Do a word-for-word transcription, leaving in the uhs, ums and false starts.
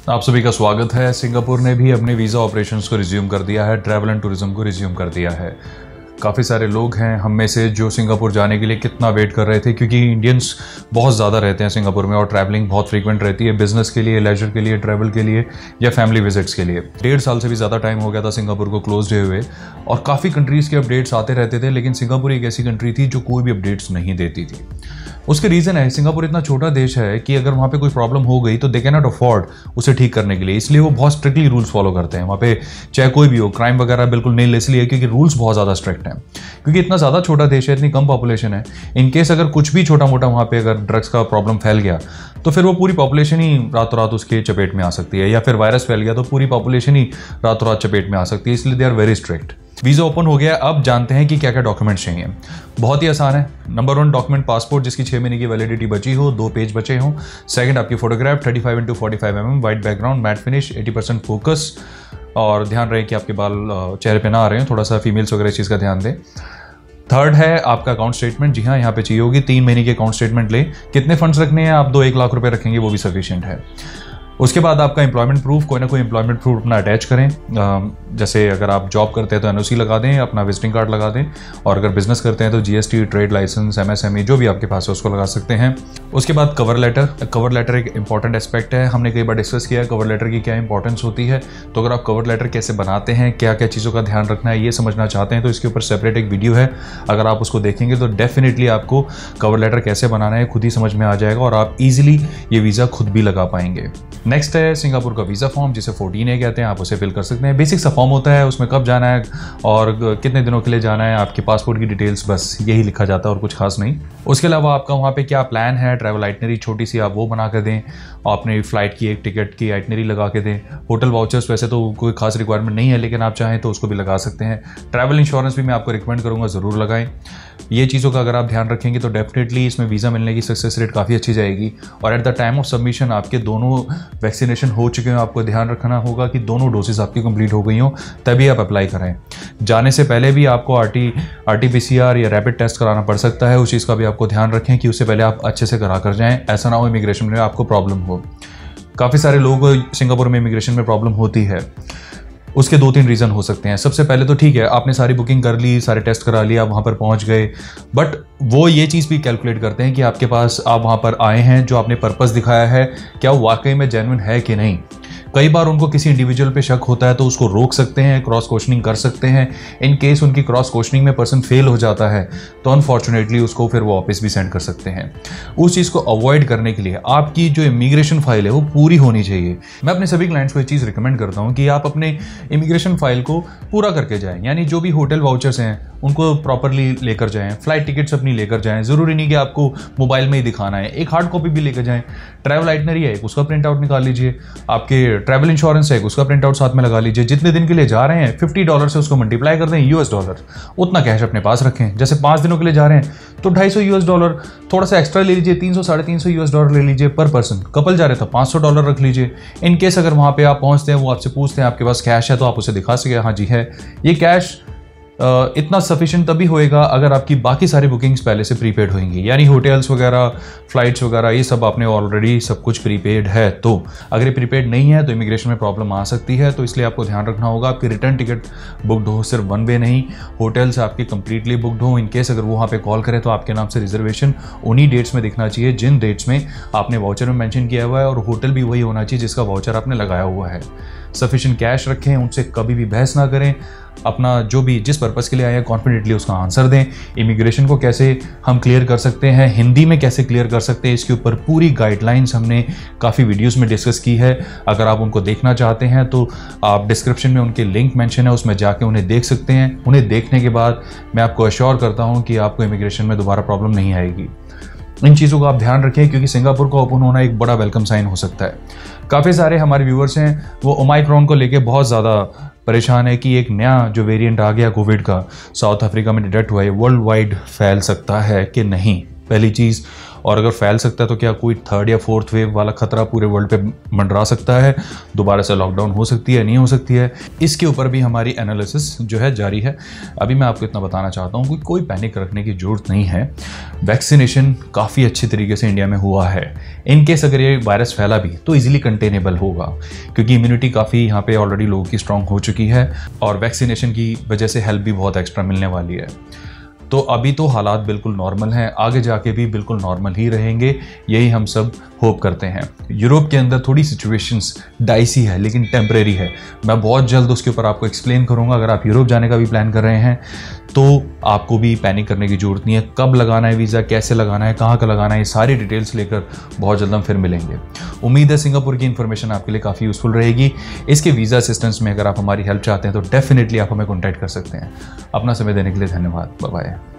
आप सभी का स्वागत है। सिंगापुर ने भी अपने वीज़ा ऑपरेशंस को रिज्यूम कर दिया है, ट्रैवल एंड टूरिज्म को रिज्यूम कर दिया है। काफ़ी सारे लोग हैं हम में से जो सिंगापुर जाने के लिए कितना वेट कर रहे थे, क्योंकि इंडियंस बहुत ज़्यादा रहते हैं सिंगापुर में और ट्रैवलिंग बहुत फ्रीक्वेंट रहती है, बिजनेस के लिए, लेजर के लिए, ट्रैवल के लिए या फैमिली विजिट्स के लिए। डेढ़ साल से भी ज़्यादा टाइम हो गया था सिंगापुर को क्लोज डे हुए और काफ़ी कंट्रीज़ के अपडेट्स आते रहते थे, लेकिन सिंगापुर एक ऐसी कंट्री थी जो कोई भी अपडेट्स नहीं देती थी। उसके रीज़न है, सिंगापुर इतना छोटा देश है कि अगर वहाँ पे कोई प्रॉब्लम हो गई तो दे कैन नॉट अफोर्ड उसे ठीक करने के लिए, इसलिए वो बहुत स्ट्रिक्टली रूल्स फॉलो करते हैं। वहाँ पे चाहे कोई भी हो, क्राइम वगैरह बिल्कुल नहीं, इसलिए क्योंकि रूल्स बहुत ज़्यादा स्ट्रिक्ट हैं, क्योंकि इतना ज़्यादा छोटा देश है, इतनी कम पॉपुलेशन है। इन केस अगर कुछ भी छोटा मोटा वहाँ पे अगर ड्रग्स का प्रॉब्लम फैल गया तो फिर वो पूरी पॉपुलेशन ही रातों रात उसके चपेट में आ सकती है, या फिर वायरस फैल गया तो पूरी पॉपुलेशन ही रातों रात चपेट में आ सकती है, इसलिए they are very strict. Visa open हो गया, अब जानते हैं कि क्या क्या डॉक्यूमेंट्स चाहिए। बहुत ही आसान है। नंबर वन डॉक्यूमेंट पासपोर्ट जिसकी छः महीने की वैलिडिटी बची हो, दो पेज बचे हों। सेकंड आपकी photograph thirty five into forty five M M, white background, matte finish, eighty percent focus, और ध्यान रहे कि आपके बाल चेहरे पे ना आ रहे हैं, थोड़ा सा फीमेल्स वगैरह इस चीज़ का ध्यान दें। थर्ड है आपका अकाउंट स्टेटमेंट। जी हाँ, यहाँ पे चाहिए होगी, तीन महीने की अकाउंट स्टेटमेंट ले। कितने फंड्स रखने हैं आप? दो एक लाख रुपए रखेंगे वो भी सफिशिएंट है। उसके बाद आपका एम्प्लॉयमेंट प्रूफ, कोई ना कोई एम्प्लॉयमेंट प्रूफ अपना अटैच करें। जैसे अगर आप जॉब करते हैं तो एनओसी लगा दें, अपना विजिटिंग कार्ड लगा दें, और अगर बिजनेस करते हैं तो जीएसटी, ट्रेड लाइसेंस, एमएसएमई जो भी आपके पास है उसको लगा सकते हैं। उसके बाद कवर लेटर। कवर लेटर एक इंपॉर्टेंट एस्पेक्ट है, हमने कई बार डिस्कस किया है कवर लेटर की क्या इंपॉर्टेंस होती है। तो अगर आप कवर लेटर कैसे बनाते हैं, क्या क्या चीज़ों का ध्यान रखना है, ये समझना चाहते हैं तो इसके ऊपर सेपरेट एक वीडियो है, अगर आप उसको देखेंगे तो डेफिनेटली आपको कवर लेटर कैसे बनाना है खुद ही समझ में आ जाएगा और आप इजीली ये वीज़ा खुद भी लगा पाएंगे। नेक्स्ट है सिंगापुर का वीज़ा फॉर्म, जिसे फोर्टीन ए कहते हैं, आप उसे फिल कर सकते हैं। बेसिक सा फॉर्म होता है, उसमें कब जाना है और कितने दिनों के लिए जाना है, आपके पासपोर्ट की डिटेल्स, बस यही लिखा जाता है और कुछ खास नहीं। उसके अलावा आपका वहाँ पे क्या प्लान है, ट्रैवल आइटनरी छोटी सी आप वो बना कर दें, और अपने फ्लाइट की एक टिकट की आइटनरी लगा के दें। होटल वाउचर्स वैसे तो कोई खास रिक्वायरमेंट नहीं है, लेकिन आप चाहें तो उसको भी लगा सकते हैं। ट्रैवल इंश्योरेंस भी मैं आपको रिकमेंड करूँगा, ज़रूर लगाएं। ये चीज़ों का अगर आप ध्यान रखेंगे तो डेफिनेटली इसमें वीज़ा मिलने की सक्सेस रेट काफ़ी अच्छी जाएगी। और at the time of submission आपके दोनों वैक्सीनेशन हो चुके हैं, आपको ध्यान रखना होगा कि दोनों डोसेज आपकी कंप्लीट हो गई हों, तभी आप अप्लाई करें। जाने से पहले भी आपको आरटी आरटीपीसीआर या रैपिड टेस्ट कराना पड़ सकता है, उस चीज़ का भी आपको ध्यान रखें कि उससे पहले आप अच्छे से करा कर जाएं, ऐसा ना हो इमिग्रेशन में आपको प्रॉब्लम हो। काफ़ी सारे लोगों को सिंगापुर में इमिग्रेशन में प्रॉब्लम होती है। उसके दो तीन रीज़न हो सकते हैं। सबसे पहले तो ठीक है, आपने सारी बुकिंग कर ली, सारे टेस्ट करा लिया, आप वहाँ पर पहुँच गए, बट वो ये चीज़ भी कैलकुलेट करते हैं कि आपके पास आप वहाँ पर आए हैं, जो आपने पर्पस दिखाया है क्या वो वाकई में जेन्युइन है कि नहीं। कई बार उनको किसी इंडिविजुअल पे शक होता है तो उसको रोक सकते हैं, क्रॉस क्वेश्चनिंग कर सकते हैं। इन केस उनकी क्रॉस क्वेश्चनिंग में पर्सन फेल हो जाता है तो अनफॉर्चुनेटली उसको फिर वो वापस भी सेंड कर सकते हैं। उस चीज़ को अवॉइड करने के लिए आपकी जो इमिग्रेशन फाइल है वो पूरी होनी चाहिए। मैं अपने सभी क्लाइंट्स को ये चीज़ रिकमेंड करता हूँ कि आप अपने इमिग्रेशन फाइल को पूरा करके जाएं, यानी जो भी होटल वाउचर्स हैं उनको प्रॉपरली लेकर जाएं, फ्लाइट टिकट्स अपनी लेकर जाएं। ज़रूरी नहीं कि आपको मोबाइल में ही दिखाना है, एक हार्ड कॉपी भी लेकर जाएं। ट्रैवल आइटनरी है, उसका प्रिंट आउट निकाल लीजिए। आपके ट्रैवल इंश्योरेंस है, उसका प्रिंट आउट साथ में लगा लीजिए। जितने दिन के लिए जा रहे हैं फिफ्टी डॉलर से उसको मल्टीप्लाई कर दें यूएस डॉलर, उतना कैश अपने पास रखें। जैसे पाँच दिनों के लिए जा रहे हैं तो ढाई सौ यूएस डॉलर, थोड़ा सा एक्स्ट्रा ले लीजिए, तीन सौ साढ़े तीन सौ यूएस डॉलर ले लीजिए पर पर्सन। कपल जा रहे हैं तो पाँच सौ डॉलर रख लीजिए। इन केस अगर वहाँ पे आप पहुँचते हैं, वो आपसे पूछते हैं आपके पास कैश है, तो आप उसे दिखा सके हाँ जी है। ये कैश Uh, इतना सफिशिएंट तभी होएगा अगर आपकी बाकी सारी बुकिंग्स पहले से प्रीपेड होंगी, यानी होटल्स वगैरह, फ्लाइट्स वगैरह, ये सब आपने ऑलरेडी सब कुछ प्रीपेड है। तो अगर ये प्रीपेड नहीं है तो इमिग्रेशन में प्रॉब्लम आ सकती है, तो इसलिए आपको ध्यान रखना होगा आपकी रिटर्न टिकट बुकड हो, सिर्फ वन वे नहीं। होटल्स आपकी कंप्लीटली बुकड हो। इनकेस अगर वो वहाँ पे कॉल करें तो आपके नाम से रिजर्वेशन उन्हीं डेट्स में दिखना चाहिए जिन डेट्स में आपने वाउचर में मेंशन किया हुआ है, और होटल भी वही होना चाहिए जिसका वाउचर आपने लगाया हुआ है। सफिशिएंट कैश रखें, उनसे कभी भी बहस ना करें। अपना जो भी जिस पर्पस के लिए आए हैं कॉन्फिडेंटली उसका आंसर दें। इमिग्रेशन को कैसे हम क्लियर कर सकते हैं, हिंदी में कैसे क्लियर कर सकते हैं, इसके ऊपर पूरी गाइडलाइंस हमने काफ़ी वीडियोस में डिस्कस की है। अगर आप उनको देखना चाहते हैं तो आप डिस्क्रिप्शन में उनके लिंक मेंशन है, उसमें जाके उन्हें देख सकते हैं। उन्हें देखने के बाद मैं आपको अश्योर करता हूँ कि आपको इमिग्रेशन में दोबारा प्रॉब्लम नहीं आएगी। इन चीज़ों का आप ध्यान रखें, क्योंकि सिंगापुर का ओपन होना एक बड़ा वेलकम साइन हो सकता है। काफ़ी सारे हमारे व्यूअर्स हैं वो ओमाइक्रॉन को लेके बहुत ज़्यादा परेशान है कि एक नया जो वेरिएंट आ गया कोविड का, साउथ अफ्रीका में डिटेक्ट हुआ है, वर्ल्ड वाइड फैल सकता है कि नहीं। पहली चीज़, और अगर फैल सकता है तो क्या कोई थर्ड या फोर्थ वेव वाला खतरा पूरे वर्ल्ड पे मंडरा सकता है, दोबारा से लॉकडाउन हो सकती है, नहीं हो सकती है, इसके ऊपर भी हमारी एनालिसिस जो है जारी है। अभी मैं आपको इतना बताना चाहता हूँ कि कोई पैनिक रखने की जरूरत नहीं है। वैक्सीनेशन काफ़ी अच्छी तरीके से इंडिया में हुआ है। इन केस अगर ये वायरस फैला भी तो इजीली कंटेनेबल होगा, क्योंकि इम्यूनिटी काफ़ी यहाँ पे ऑलरेडी लोगों की स्ट्रांग हो चुकी है और वैक्सीनेशन की वजह से हेल्प भी बहुत एक्स्ट्रा मिलने वाली है। तो अभी तो हालात बिल्कुल नॉर्मल हैं, आगे जाके भी बिल्कुल नॉर्मल ही रहेंगे, यही हम सब होप करते हैं। यूरोप के अंदर थोड़ी सिचुएशंस डाइसी है लेकिन टेम्परेरी है। मैं बहुत जल्द उसके ऊपर आपको एक्सप्लेन करूंगा। अगर आप यूरोप जाने का भी प्लान कर रहे हैं तो आपको भी पैनिक करने की जरूरत नहीं है। कब लगाना है वीज़ा, कैसे लगाना है, कहाँ का लगाना है, ये सारी डिटेल्स लेकर बहुत जल्द हम फिर मिलेंगे। उम्मीद है सिंगापुर की इन्फॉर्मेशन आपके लिए काफ़ी यूज़फुल रहेगी। इसके वीज़ा असिस्टेंस में अगर आप हमारी हेल्प चाहते हैं तो डेफिनेटली आप हमें कॉन्टैक्ट कर सकते हैं। अपना समय देने के लिए धन्यवाद। Bye bye.